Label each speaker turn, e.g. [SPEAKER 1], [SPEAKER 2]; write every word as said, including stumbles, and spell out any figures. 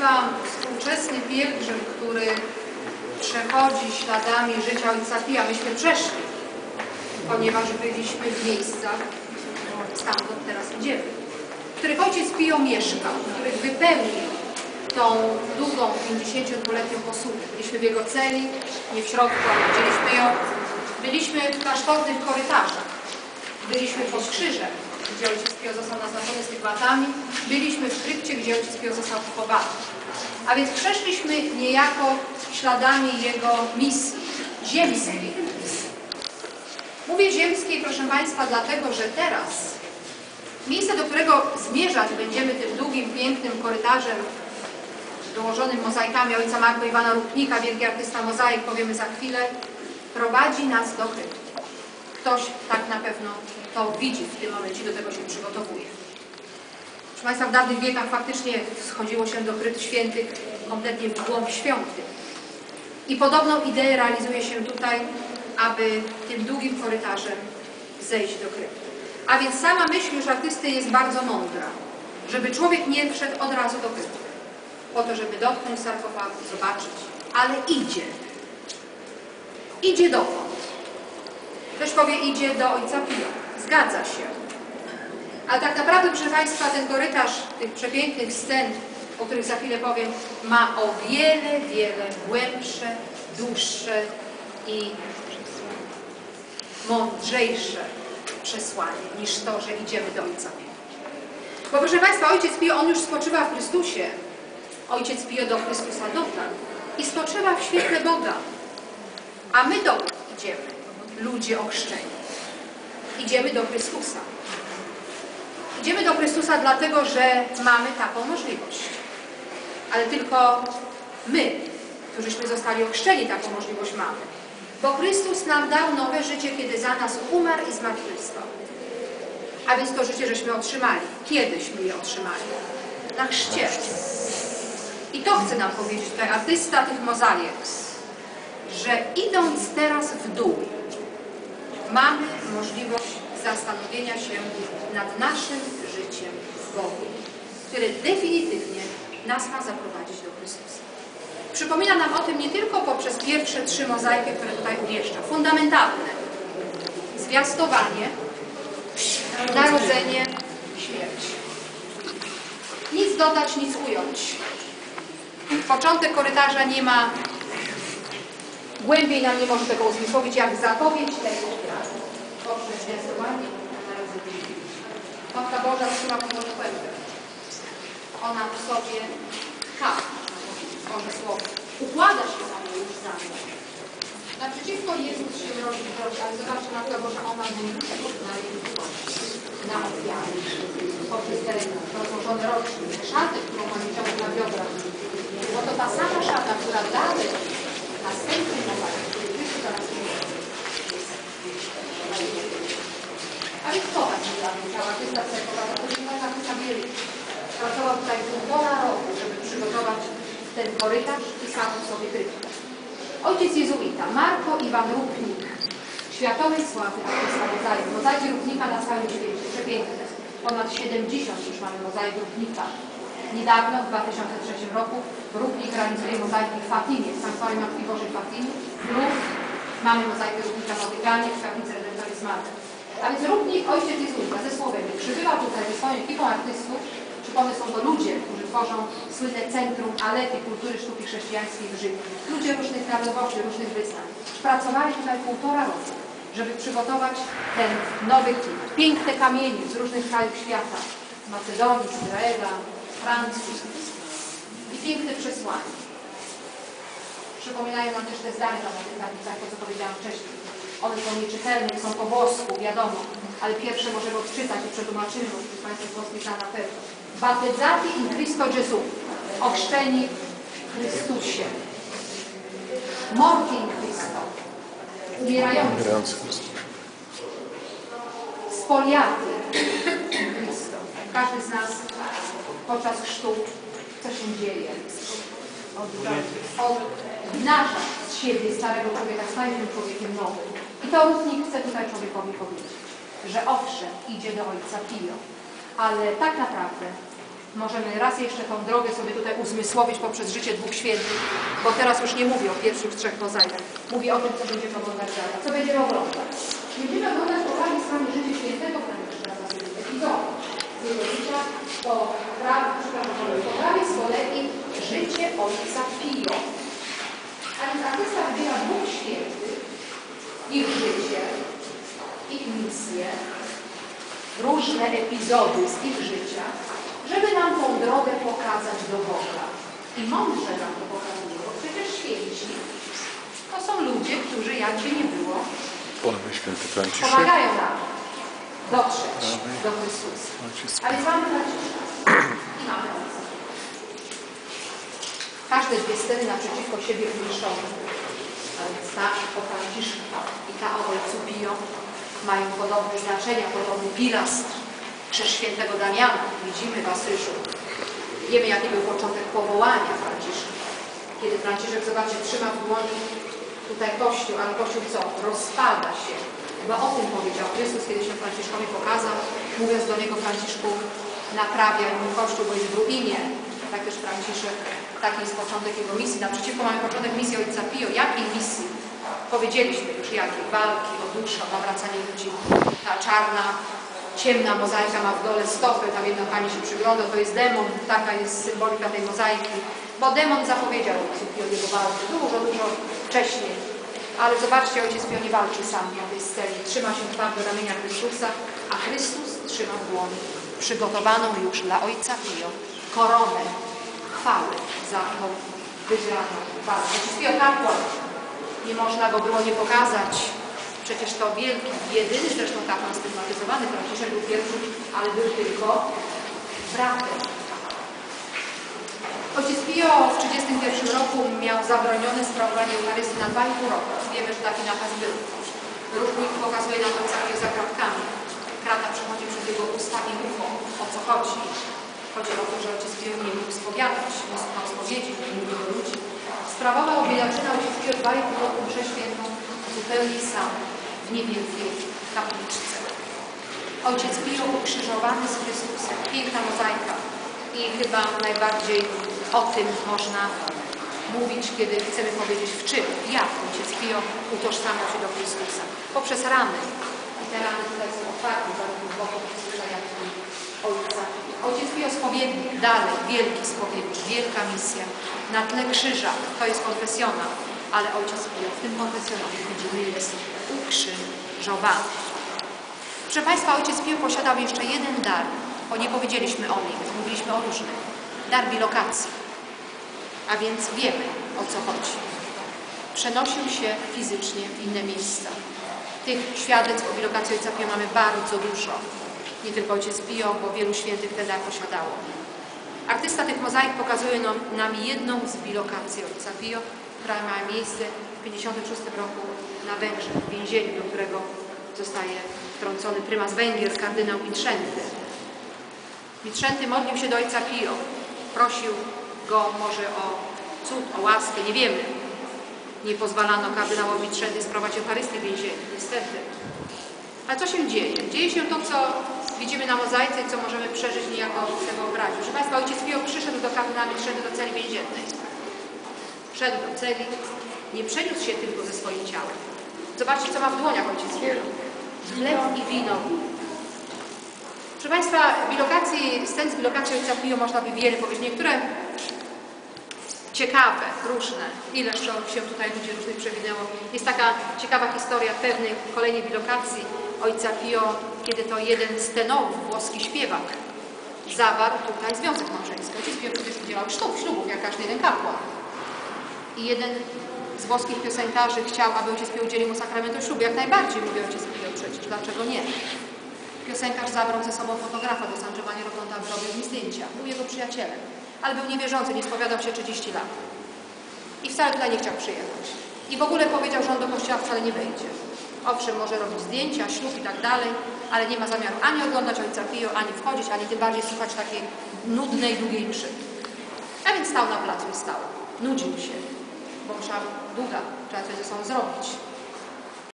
[SPEAKER 1] Państwa, współczesny pielgrzym, który przechodzi śladami życia Ojca Pia, myśmy przeszli, ponieważ byliśmy w miejscach, stamtąd teraz idziemy, w których Ojciec Pio mieszkał, w których wypełnił tą długą pięćdziesięciodwuletnią posługę. Byliśmy w jego celi, nie w środku, ale widzieliśmy ją. Byliśmy w klasztornych korytarzach. Byliśmy pod krzyżem, gdzie Ojciec Pio został naznaczony stygmatami. Byliśmy w krypcie, gdzie Ojciec Pio został pochowany. A więc przeszliśmy niejako śladami jego misji, ziemskiej. Mówię ziemskiej, proszę Państwa, dlatego, że teraz miejsce, do którego zmierzać będziemy tym długim, pięknym korytarzem dołożonym mozaikami ojca Marka Iwana Rupnika, wielki artysta mozaik, powiemy za chwilę, prowadzi nas do krypty. Ktoś tak na pewno to widzi w tym momencie, do tego się przygotowuje. Proszę Państwa, w dawnych wiekach faktycznie schodziło się do krypt świętych kompletnie w głąb świątyń. I podobną ideę realizuje się tutaj, aby tym długim korytarzem zejść do krypty. A więc sama myśl już artysty jest bardzo mądra, żeby człowiek nie wszedł od razu do krypty, po to, żeby dotknąć sarkofagu, zobaczyć, ale idzie. Idzie dokąd? Ktoś powie, idzie do Ojca Pia. Zgadza się. Ale tak naprawdę, proszę Państwa, ten korytarz tych przepięknych scen, o których za chwilę powiem, ma o wiele, wiele głębsze, dłuższe i mądrzejsze przesłanie niż to, że idziemy do Ojca Pia. Bo proszę Państwa, Ojciec Pio, on już spoczywa w Chrystusie. Ojciec Pio do Chrystusa dotarł i spoczywa w świetle Boga. A my dokąd idziemy? Ludzie ochrzczeni. Idziemy do Chrystusa. Idziemy do Chrystusa dlatego, że mamy taką możliwość. Ale tylko my, którzyśmy zostali ochrzczeni, taką możliwość mamy. Bo Chrystus nam dał nowe życie, kiedy za nas umarł i zmartwychwstał. A więc to życie żeśmy otrzymali. Kiedyśmy je otrzymali? Na chrzcie. I to chce nam powiedzieć tutaj artysta tych mozaik, że idąc teraz w dół, mamy możliwość zastanowienia się nad naszym życiem w Bogu, które definitywnie nas ma zaprowadzić do Chrystusa. Przypomina nam o tym nie tylko poprzez pierwsze trzy mozaiki, które tutaj umieszcza. Fundamentalne. Zwiastowanie, narodzenie, śmierć. Nic dodać, nic ująć. Początek korytarza nie ma, głębiej nam nie może tego uzmysłowić, jak zapowiedź tego obrazu. Poprzez zwiastowanie, narodzenie. Matka Boża trzyma Bożą. Ona w sobie tcha, Boże Słowo. Układa się na nie już za mną. Naprzeciwko Jezus się rodzi w grodzie, ale zobaczcie, Matka Boża, ona na na ofiary. Poprzez te rozłożone roczne szaty, którą Pani ciągle na biodrach. Bo to ta sama szata, która dalej następny moment, który Chrystus teraz jest. A więc to tak nie musiała artysta cerkowa, to jest artysta wielki. Pracował tutaj półtora roku, żeby przygotować ten korytarz i samą sobie kryptę. Ojciec jezuita, Marko Iwan Rupnik, światowej sławy artysta mozaik. Mozaiki Rupnika na całym świecie, przepiękne. Ponad siedemdziesiąt już mamy mozaik Rupnika. Niedawno, w dwa tysiące trzecim roku, Rupnik realizuje mozaiki w Fatimie, w Sanktuarium Matki Bożej Fatimie, plus mamy mozaikę Rupnika w Watykanie, w kaplicy Redemptoris Mater. A więc Rupnik, ojciec jezuita, ze Słowenii, przybywa tutaj ze swoją ekipą artystów. Przypomnę, są to ludzie, którzy tworzą słynne Centrum Alety Kultury Sztuki Chrześcijańskiej w Rzymie. Ludzie różnych narodowości, różnych wyznań. Pracowali tutaj półtora roku, żeby przygotować ten nowy klip. Piękne kamienie z różnych krajów świata. Z Macedonii, z Izraela, Francji. I piękne przesłanie. Przypominają nam też te zdania na tych tablicach, to co powiedziałam wcześniej. One są nieczytelne, są po włosku, wiadomo. Ale pierwsze możemy odczytać i przetłumaczymy, bo to Państwo z włoskiej na pewno. Battezzati in Cristo Gesù. Ochrzczeni w Chrystusie. Morti in Cristo. Umierający. Spoliaty in Cristo. Każdy z nas podczas chrztu, co się dzieje. Odgnarza z siebie starego człowieka, staje się człowiekiem nowym. I to Rupnik chce tutaj człowiekowi powiedzieć, że owszem, idzie do Ojca Pio, ale tak naprawdę możemy raz jeszcze tą drogę sobie tutaj uzmysłowić poprzez życie dwóch świętych, bo teraz już nie mówię o pierwszych trzech mozaikach. Mówię o tym, co będziemy oglądać dalej. Co będziemy oglądać? Będziemy oglądać powoli z Wami życie świętego Franciszka z Asyzji, epizod z jego życia, to po prawie z kolei życie ojca Pio. A więc artysta wybiera dwóch świętych, ich życie, ich misje, różne epizody z ich życia, żeby nam tą drogę pokazać do Boga. I mądrze nam to pokazuje, bo przecież święci to są ludzie, którzy jakby nie było,
[SPEAKER 2] Święty Franciszek
[SPEAKER 1] pomagają nam dotrzeć do Chrystusa. A więc mamy Franciszka i mamy Ojca. Każde dwie sceny naprzeciwko siebie umieszczone. A więc ta o Franciszku i ta o Ojcu Pio mają podobne znaczenia, podobny pilastr. Krzyż świętego Damiana widzimy w Asyżu. Wiemy, jaki był początek powołania Franciszka. Kiedy Franciszek, zobaczcie, trzyma w dłoni tutaj Kościół, ale Kościół co? Rozpada się. Chyba o tym powiedział Chrystus, kiedy się Franciszkowi pokazał, mówiąc do niego: Franciszku, naprawiaj mój Kościół, bo jest w ruinie. Tak też Franciszek, taki jest początek jego misji. Naprzeciwko mamy początek misji Ojca Pio. Jakiej misji? Powiedzieliśmy już jakiej. Walki o duszę, o nawracanie ludzi. Ta czarna, ciemna mozaika ma w dole stopy, tam jedna pani się przygląda, to jest demon, taka jest symbolika tej mozaiki. Bo demon zapowiedział Ojcu Pio jego walkę dużo, dużo wcześniej. Ale zobaczcie, Ojciec Pio nie walczy sam na tej scenie. Trzyma się twardo ramienia Chrystusa, a Chrystus trzyma w dłoni przygotowaną już dla Ojca Pio koronę chwały za tą wygraną walkę. Ojciec Pio kapłan. Nie można go było nie pokazać. Przecież to wielki, jedyny zresztą kapłan stygmatyzowany. Franciszek był pierwszy, ale był tylko bratem. Ojciec Pio w trzydziestym pierwszym roku miał zabronione sprawowanie Eucharystii na dwa i pół roku. Wiemy, że taki nakaz był. Różnik pokazuje na to Pio za kratkami. Krata przechodzi przez jego usta i ucho. O co chodzi? Chodzi o to, że Ojciec Pio nie mógł spowiadać, nie słuchał spowiedzi, nie mówił do ludzi. Sprawował biedaczyna Ojciec Pio dwa i pół roku mszę świętą zupełnie sam w niewielkiej kapliczce. Ojciec Pio ukrzyżowany z Chrystusem. Piękna mozaika. I chyba najbardziej o tym można mówić, kiedy chcemy powiedzieć w czym, jak Ojciec Pio utożsamiał się do Chrystusa. Poprzez rany. I te rany tutaj są otwarte, zarówno w boku Chrystusa, jak i Ojca. Ojciec Pio spowiednik, dalej, wielki spowiednik, wielka misja. Na tle krzyża, to jest konfesjonał, ale Ojciec Pio w tym konfesjonale widzimy, jest ukrzyżowany. Proszę Państwa, Ojciec Pio posiadał jeszcze jeden dar, bo nie powiedzieliśmy o nim, mówiliśmy o różnych. Dar bilokacji. A więc wiemy, o co chodzi. Przenosił się fizycznie w inne miejsca. Tych świadectw o bilokacji Ojca Pio mamy bardzo dużo. Nie tylko Ojciec Pio, bo wielu świętych ten dar posiadało. Artysta tych mozaik pokazuje nam, nam jedną z bilokacji Ojca Pio, która miała miejsce w tysiąc dziewięćset pięćdziesiątym szóstym roku na Węgrzech, w więzieniu, do którego zostaje wtrącony prymas Węgier, kardynał Mitrzenty. Mitrzenty modlił się do Ojca Pio. Prosił go może o cud, o łaskę, nie wiemy. Nie pozwalano kardynałowi Mitrzenty sprawować Eucharystii w więzieniu, niestety. Ale co się dzieje? Dzieje się to, co widzimy na mozaice i co możemy przeżyć niejako z tego obrazu. Proszę Państwa, Ojciec Pio przyszedł do kardynała Mitrzenty do celi więziennej. Wszedł do celi, nie przeniósł się tylko ze swoim ciałem. Zobaczcie, co ma w dłoniach Ojciec Pio. Chleb i wino. Proszę Państwa, bilokacji, scen z bilokacji Ojca Pio można by wiele powiedzieć. Niektóre ciekawe, różne. Ileż to się tutaj ludzi różnych przewinęło. Jest taka ciekawa historia pewnej kolejnej bilokacji Ojca Pio, kiedy to jeden z tenorów, włoski śpiewak, zawarł tutaj związek małżeński. Ojciec Pio przecież udzielał ślub, ślubów, jak każdy jeden kapłan. I jeden z włoskich piosenkarzy chciał, aby Ojciec Pio udzielił mu sakramentu ślubu. Jak najbardziej, mówi Ojciec Pio przecież. Dlaczego nie? Piosenkarz zabrał ze sobą fotografa do San Giovanni Rotonda, aby robił mi zdjęcia. Był jego przyjacielem. Ale był niewierzący, nie spowiadał się trzydzieści lat. I wcale tutaj nie chciał przyjechać. I w ogóle powiedział, że on do kościoła wcale nie wejdzie. Owszem, może robić zdjęcia, ślub i tak dalej, ale nie ma zamiaru ani oglądać Ojca Pio, ani wchodzić, ani tym bardziej słuchać takiej nudnej, długiej mszy. A więc stał na placu i stał. Nudził się, bo msza długa, trzeba coś ze sobą zrobić.